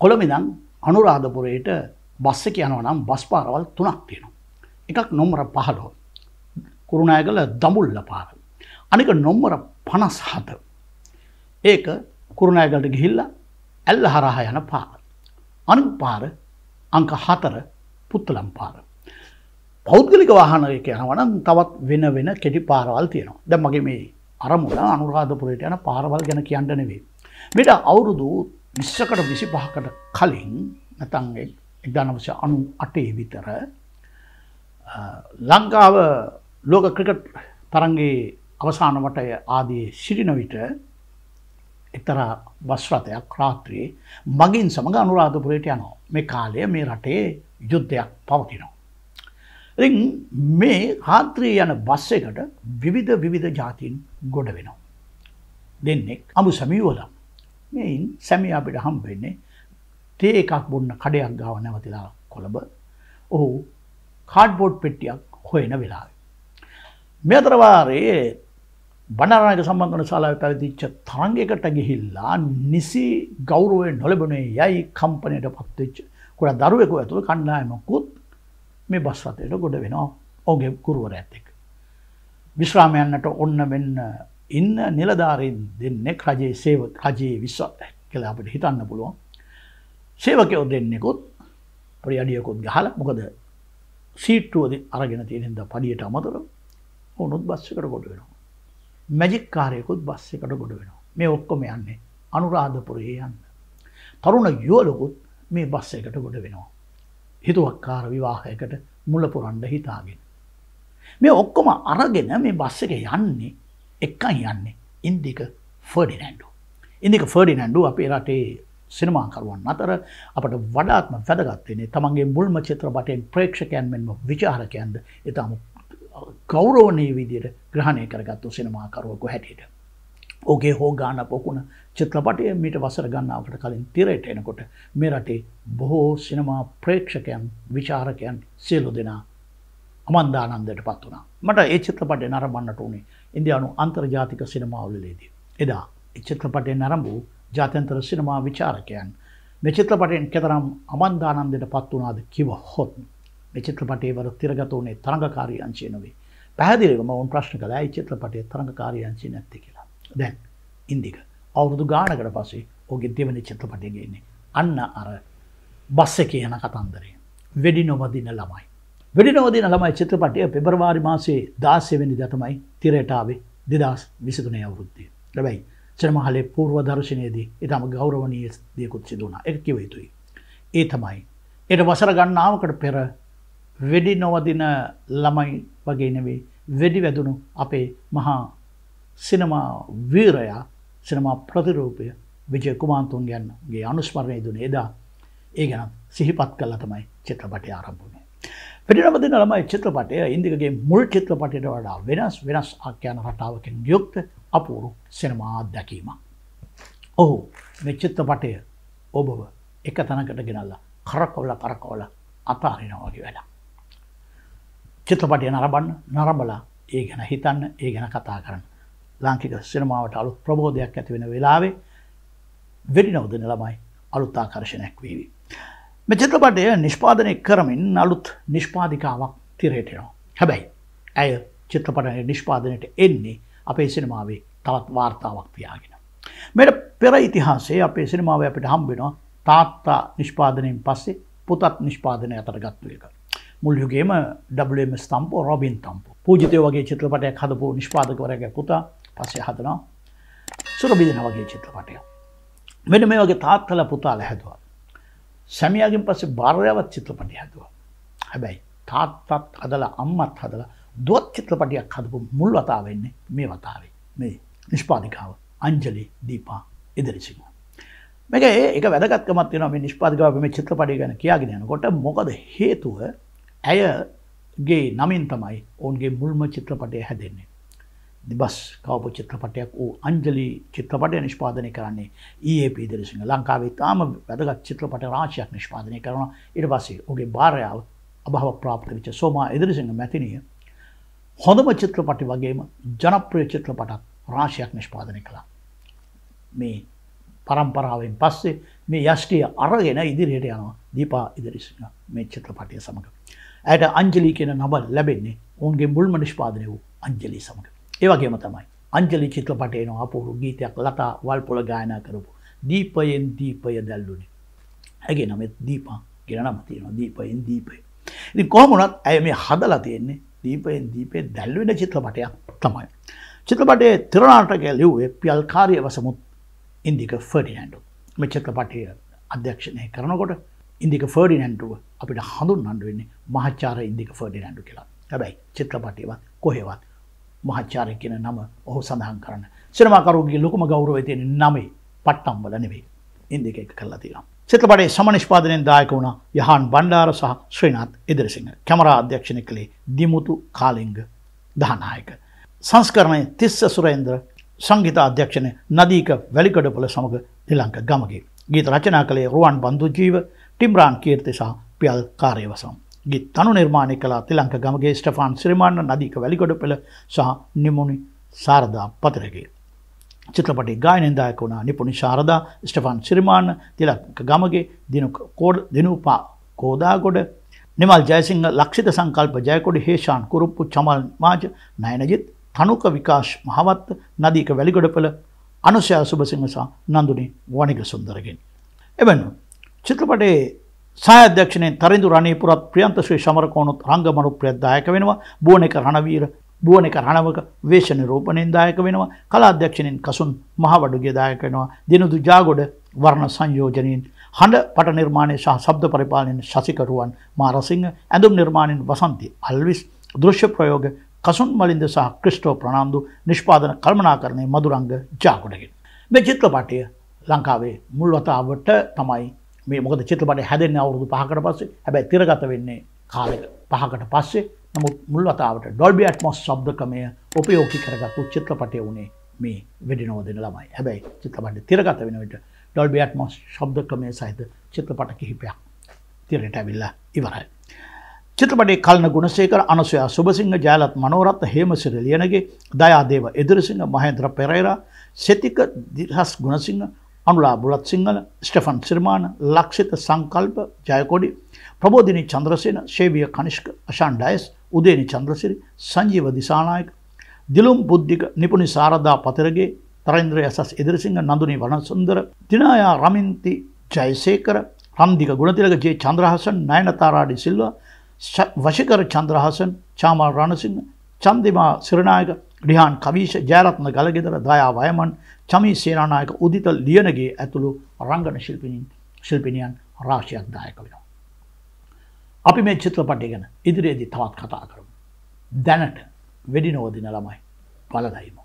කොළඹ ඉඳන් අනුරාධපුරයට බස් එක යනවා නම් බස් පාරවල් 3ක් තියෙනවා. එකක් නම්බර 15 කුරුණෑගල දඹුල්ල පාර. අනික නම්බර 57 ඒක කුරුණෑගලට ගිහිල්ලා ඇල්ල හරහා යන පාර. අනිත් පාර අංක 4 පුත්තලම් පාර. පෞද්ගලික වාහන එක යනවා නම් තවත් වෙන කෙටි පාරවල් තියෙනවා. දැන් මගේ මේ අරමුණ අනුරාධපුරයට යන පාරවල් ගැන කියන්න නෙවෙයි. මේට අවුරුදු 20කට 25කට කලින් නැත්නම් 1998 විතර ලංකාව ලෝක ක්‍රිකට් තරඟයේ අවසාන වටය ආදී සිටින විට එක්තරා බස් රථයක් රාත්‍රියේ මගින් සමග අනුරාධපුරයට යනවා. මේ කාලය මේ රටේ යුද්ධයක් පවතිනවා. ඉතින් මේ රාත්‍රියේ යන බස් එකට විවිධ ජාතීන් ගොඩ වෙනවා. දෙන්නේ අමු සමීවලා. මේන් සැමියා අපිට හම්බ වෙන්නේ තේ එකක් බොන්න කඩයක් ගාව නැවතිලා කොළඹ. ඔහු කාඩ්බෝඩ් පෙට්ටියක් හොයන වෙලාවේ. මේ අතර වාරයේ බණ්ඩාරනායක සම්බන්ධන ශාලාවේ පැවතිච්ච තරඟයකට ගිහිල්ලා නිසි ගෞරවය නොලැබුණේ යයි කම්පැනියට පත්වෙච්ච කුඩා දරුවෙකු ඇතුළු කණ්ඩායමකුත් මේ බස් රථයට ගොඩ වෙනවා ඔහුගේ ගුරුවරයාත් එක්ක. විශ්‍රාම යන්නට ඔන්න වෙන්න ඉන්න නිලධාරීන් දෙන්නෙක් රජයේ විශ්වාස කියලා අපිට හිතන්න පුළුවන්. සේවකයෝ දෙන්නෙකුත් පොඩි අඩියකුත් ගහලා මොකද සීට්ටුව අරගෙන තියෙන හින්දා පඩියට අමතරව උනුත් බස් එකට ගොඩ වෙනවා. මැජික් කාර්යයකුත් බස් එකට ගොඩ වෙනවා. මේ ඔක්කොම යන්නේ අනුරාධපුරයේ යන්න. තරුණ යුවලකුත් මේ බස් එකට ගොඩ වෙනවා. හිතුවක්කාර විවාහයකට මුල පුරන්න හිතාගෙන. මේ ඔක්කොම අරගෙන මේ බස් එක යන්නේ එක්කන් යන්නේ ඉන්දික ෆර්ඩිනැන්ඩෝ. ඉන්දික ෆර්ඩිනැන්ඩෝ අපේ රටේ සිනමාකරුවන් අතර අපට වඩාත්ම වැදගත් වෙන්නේ තමන්ගේ මුල්ම චිත්‍රපටයෙන් ප්‍රේක්ෂකයන් මෙන්ම විචාරකයන්ද ඊටම ගෞරවනීය විදියට ග්‍රහණය කරගත්තු සිනමාකරුවෙකු හැටියට. ඔහුගේ හෝ ගාන පොකුණ චිත්‍රපටය මීට වසර ගණනාවකට කලින් තිරයට එනකොට මේ රටේ බොහෝ සිනමා ප්‍රේක්ෂකයන් විචාරකයන් සියලු දෙනා අමන්දානන්දයට පත් වුණා. මට ඒ චිත්‍රපටය නරඹන්නට උනේ ඉන්දියානු අන්තර්ජාතික සිනමාවලදී. එදා ඒ චිත්‍රපටය නරඹූ ජාත්‍යන්තර සිනමා විචාරකයන් මේ චිත්‍රපටයෙන් කෙතරම් අමන්දානන්දයට පත් වුණාද කිව්වොත් මේ චිත්‍රපටයේ වර තිරගත වුණේ තරඟකාරී අංශය නෙවෙයි. පැහැදිලිවම වුන් ප්‍රශ්න කළා ඒ චිත්‍රපටයේ තරඟකාරී අංශය නැත්තේ කියලා. දැන් ඉන්දික අවුරුදු ගානකට පස්සේ ඔහුගේ දෙවෙනි චිත්‍රපටය ගෙන්නේ අන්න අර බස් එකේ යන කතන්දරය. වෙඩි නොවදින ළමයි. වෙඩි නොවදින ළමයි චිත්‍රපටය පෙබරවාරි මාසයේ 16 වෙනිදා තමයි තිරයට ආවේ 2023 අවුරුද්දේ. හැබැයි සිනමා හලේ පූර්ව දර්ශනයේදී ඊටම ගෞරවනීය දෙයක්ත් සිදු වුණා. ඒක කිව යුතුයි. ඒ තමයි ඊට වසර ගණනාවකට පෙර වෙඩි නොවදින ළමයි වගේ නෙවෙයි වෙඩි වැදුණු අපේ මහා සිනමා වීරයා සිනමා ප්‍රතිරූපය විජය කුමාරතුංගයන්ගේ අනුස්මරණය දුන්නේ එදා. ඒ ගැන සිහිපත් කළා තමයි චිත්‍රපටය ආරම්භ වුණේ. වෙඩි නොවදින ළමයි චිත්‍රපටය ඉන්දිකගේ මුල් චිත්‍රපටයට වඩා වෙනස් ආඛ්‍යාන රටාවකින් යුක්ත අපූර්ව සිනමා අත්දැකීමක්. ඔහු මේ චිත්‍රපටය ඔබව එක තැනකට ගෙනල්ලා කරකවලා අතාරිනවා වගේ වැඩක්. චිත්‍රපටය නරඹලා ඒ ගැන හිතන්න, ඒ ගැන කතා කරන්න. ලාංකික සිනමාවට අලුත් ප්‍රබෝධයක් ඇති වෙන වෙලාවේ වෙඩි නොවදින ළමයි අලුත් ආකර්ෂණයක් වේවි. මේ චිත්‍රපටය නිෂ්පාදනය කරමින් අලුත් නිෂ්පාදිකාවක් තිරයට එනවා. හැබැයි ඇය චිත්‍රපටය නිෂ්පාදනයට එන්නේ අපේ සිනමාවේ තවත් වාර්තාවක් තියාගෙන. මේට පෙර ඉතිහාසයේ අපේ සිනමාවේ අපිට හම්බ වෙනවා තාත්තා නිෂ්පාදනයෙන් පස්සේ පුතත් නිෂ්පාදනය අතර ගත්තු එක. මුල් යුගයේම WM ස්තම්පෝ රොබින් තම්පෝ පූජිතය වගේ චිත්‍රපටයක් හදපු නිෂ්පාදකවරයාගේ පුතා පස්සේ හදනවා සුරබිදින වගේ චිත්‍රපටයක්. මෙන්න මේ වගේ තාත්තලා පුතාලා හැදුවා. සැමියාගෙන් පස්සේ භාර්යාවත් චිත්‍රපටය හැදුවා. හැබැයි තාත්තත් හදලා අම්මත් හදලා දුවත් චිත්‍රපටයක් හදපු මුල් වතාව වෙන්නේ මේ වතාවේ. මේ නිෂ්පාදිකාව අංජලි දීපා ඉදිරිසිංහ. මේක ඒක වැදගත්කමක් තියෙනවා මේ නිෂ්පාදිකාව මේ චිත්‍රපටය ගැන කියාගෙන යනකොට. මොකද හේතුව ඇයගේ නමින් තමයි ඔවුන්ගේ මුල්ම චිත්‍රපටය හැදෙන්නේ. දිබස් කවපු චිත්‍රපටයක් වූ අංජලි චිත්‍රපටය නිෂ්පාදනය කරන්නේ EAP ඉදිරිසිංහ. ලංකාවේ තාම වැදගත් චිත්‍රපට රාශියක් නිෂ්පාදනය කරනවා. ඊට පස්සේ ඔහුගේ භාර්යාව අභාව ප්‍රාප්ත වෙච්ච සෝමා ඉදිරිසිංහ මැතිණිය හොඳම චිත්‍රපටි වගේම ජනප්‍රිය චිත්‍රපටත් රාශියක් නිෂ්පාදනය කළා. මේ පරම්පරාවෙන් පස්සේ මේ යෂ්ටිය අරගෙන ඉදිරියට යනවා දීපා ඉදිරිසිංහ මේ චිත්‍රපටය සමග. ඇයට අංජලි කියන නම ලැබෙන්නේ ඔවුන්ගේ මුල්ම නිෂ්පාදනය වූ අංජලි සමග. ඒ වගේම තමයි අංජලි චිත්‍රපටයේ එන අපූර්ව ගීතයක් ලතා වල්පොල ගායනා කරපු දීපයෙන් දීපය දැල්ලුනේ. ඇගේ නම දීපා කියන නම තියෙනවා දීපයෙන් දීපය. ඉතින් කොහොම වුණත් ඇය මේ හදලා තියෙන්නේ දීපයෙන් දීපේ දැල්වෙන චිත්‍රපටයක් තමයි. චිත්‍රපටයේ තිරනාටකය ලිව්වේ පියල් කාරියවසමුත් ඉන්දික ෆර්ඩිනැන්ඩෝ. මේ චිත්‍රපටය අධ්‍යක්ෂණය කරනකොට ඉන්දික ෆර්ඩිනැන්ඩෝව අපිට හඳුන්වන්න වෙන්නේ මහාචාර්ය ඉන්දික ෆර්ඩිනැන්ඩෝ කියලා. හැබැයි චිත්‍රපටයවත් කොහෙවත් මහාචාර්ය කියන නම ඔහු සඳහන් කරන්න. සිනමාකරුගේ ලොකුම ගෞරවය තියෙන නමේ පට්ටම් වල නෙවෙයි. ඉන්දික එක කරලා තියෙනවා. චිත්‍රපටයේ සමනිෂ්පාදනයෙන් දායක වුණ යහන් බණ්ඩාර සහ ශ්‍රීනාත් ඉදිරිසිංහ. කැමරා අධ්‍යක්ෂණය කළේ දිමුතු කාලිංග දහනායක. සංස්කරණය තිස්ස සුරේන්ද්‍ර. සංගීත අධ්‍යක්ෂණය නදීක වැලිකඩපොළ සමග නිලංක ගමගේ. ගීත රචනා කළේ රුවන් බන්දුජීව, ටිම්රාන් කීර්ති සහ පියල් කාර්යවසම්. ගීත තනු නිර්මාණය කළ තිලංක ගමගේ, ස්ටෙෆාන් සිරිමන්න, නදීක වැලිකඩපොළ සහ නිමුනි සාරදා පතරගේ. චිත්‍රපටයේ ගායනයෙන් දායක වුණ නිපුණි ශාරදා, ස්ටෙෆාන් සිරිමන්න, තිලංක ගමගේ, දිනුපා කෝදාගොඩ, නිමල් ජයසිංහ, ලක්ෂිත සංකල්ප ජයකොඩි, හේෂාන් කුරුප්පු, චමල් මාජ, නයනජිත්, තනුක විකාශ් මහවත්ත, නදීක වැලිගොඩපළ, අනුසයා සුබසිංහ සහ නන්දුනි වනිග සුන්දරගෙන්. එබැවින් චිත්‍රපටයේ සහායධ්‍යක්ෂණයෙන් තරිඳු රණීපුරත්, ප්‍රියන්ත ශ්‍රී සමරකෝණුත් රංගමනුප්‍රියත් දායක වෙනවා. බුවනික රණවීර, බුවනික රණවක වේශ නිරූපණයෙන් දායක වෙනවා. කලාධ්‍යක්ෂණයෙන් කසුන් මහවඩුගේ දායක වෙනවා. දිනුදු ජාගොඩ වර්ණ සංයෝජනයෙන්, හඬ පට නිර්මාණය සහ ශබ්ද පරිපාලනයෙන් ශසිකරුවන් මාරසිංහ, ඇඳුම් නිර්මාණයෙන් වසන්ති අල්විස්, දෘශ්‍ය ප්‍රයෝග කසුන් මලින්ද සහ ක්‍රිස්ටෝ ප්‍රනාන්දු, නිෂ්පාදන කල්පනාකරණය මදුරංග ජාගොඩගෙන්. මේ චිත්‍රපටය ලංකාවේ මුල් වතාවට තමයි මේ මොකද චිත්‍රපටය හැදෙන්නේ අවුරුදු 5කට පස්සේ. හැබැයි තිරගත වෙන්නේ කාලෙක 5කට පස්සේ. නමුත් මුල් වතාවට ඩොල්බි ඇට්මොස් ශබ්දකමය උපයෝගී කරගත්තු චිත්‍රපටය වුණේ මේ වෙඩි නොවදින ළමයි. හැබැයි චිත්‍රපටය තිරගත වෙන විට ඩොල්බි ඇට්මොස් ශබ්දකමය සහිත චිත්‍රපට කිහිපයක් තිරයට ඇවිල්ලා ඉවරයි. චිත්‍රපටයේ කල්න ගුණසේකර, අනසුයා සුබසිංහ, ජයලත් මනෝරත්න, හේමසිරි ලියනගේ, දයාදේව එදිරිසිංහ, මහේන්ද්‍ර පෙරේරා, සෙතික දිහස් ගුණසිංහ, අනුලා බුලත් සිංහල, ස්ටෙෆන් සිරිමාන, ලක්ෂිත සංකල්ප ජයකොඩි, ප්‍රබෝධිනි චන්ද්‍රසේන, ශේවිය කනිෂ්ක, අෂාන් ඩයස්, උදේනි චන්ද්‍රසිරි, සංජීව දිසානායක, දිලුම් බුද්ධික, නිපුණි සාරදා පතරගේ, තරේන්ද්‍ර යසස් එදිරිසිංහ, නන්දුනි වනසුන්දර, දිනායා රමින්ති ජයසේකර, රන්දික ගුණතිලක, ජේ චන්ද්‍රහසන්, නයනතාරාඩි සිල්වා, වශිකර චන්ද්‍රහසන්, චාමල් රණසිංහ, චන්දිමා සිරනායක, විහාන් කවිෂ, ජයරත්න ගලගෙදර, දයා වයමන්, චමී සේනානායක, උදිත ලියනගේ ඇතුළු රංගන ශිල්පිනියන් රාශියක් දායක වෙනවා. අපි මේ චිත්‍රපටය ගැන ඉදිරියේදී තවත් කතා කරමු. දැනට වෙඩි නොවදින ළමයි බලලයිමු.